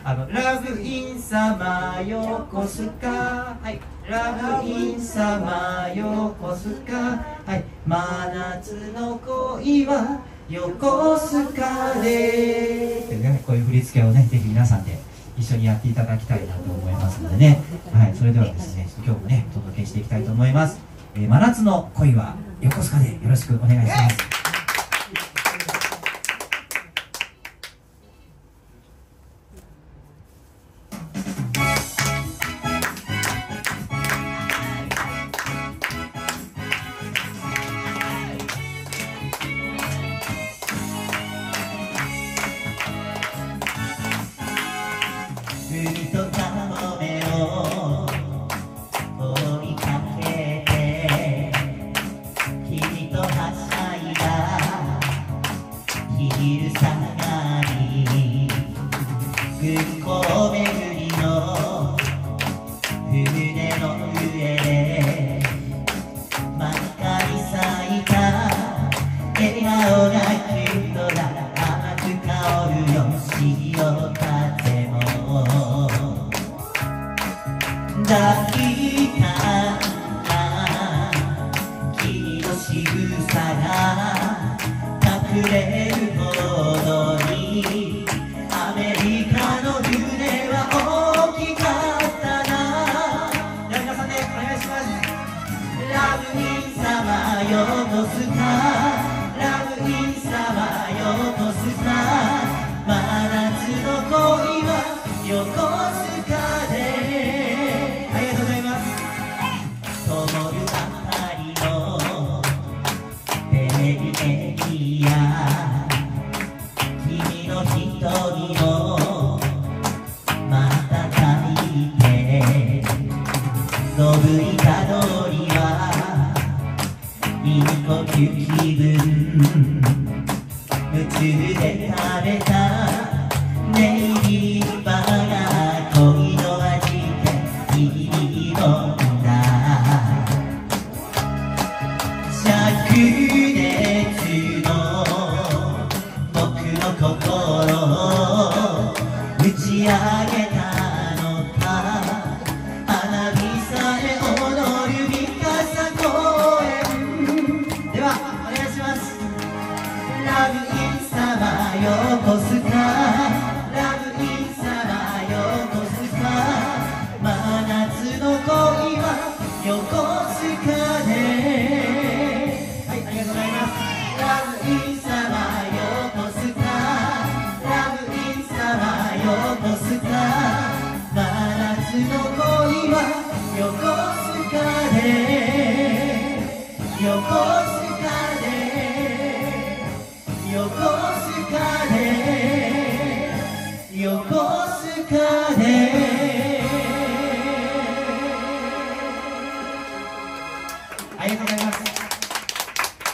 ラブインサマー横須賀、はい、ラブインサマー横須賀、はい、真夏の恋は横須賀でってね、こういう振り付けをね、ぜひ皆さんで一緒にやっていただきたいなと思いますのでね、はい、それではですね、今日もね、お届けしていきたいと思います。真夏の恋は横須賀でよろしくお願いします。海とカモメを追いかけて君とはしゃいだ昼下がり、軍港巡りの船の上で真っ赤に咲いた笑顔がキュートだ、甘く香るよ潮風も抱きたな君の仕草が隠れるほどにアメリカの船は大きかったな。では皆さんでお願いします。ラブインサマー横須賀、ラブインサマー横須賀、真夏の恋は横須賀で、ありがとうございます。灯るあたりのテレビエリア、君の瞳もまたたいて、のぶいた通りはいい呼吸気分、夢中で食べたネイビーバーが恋の味でいいもんだ。灼熱の僕の心を打ち上げたのか、花火さえ踊る三笠公園ではお願いします。ラブインサマー横須賀、ラブインサマー横須賀、真夏の恋は横須賀で、はい、ありがとうございます。ラブインサマー横須賀、ラブインサマー横須賀、真夏の恋は横須賀で、横須賀で、横須賀で、横須賀で。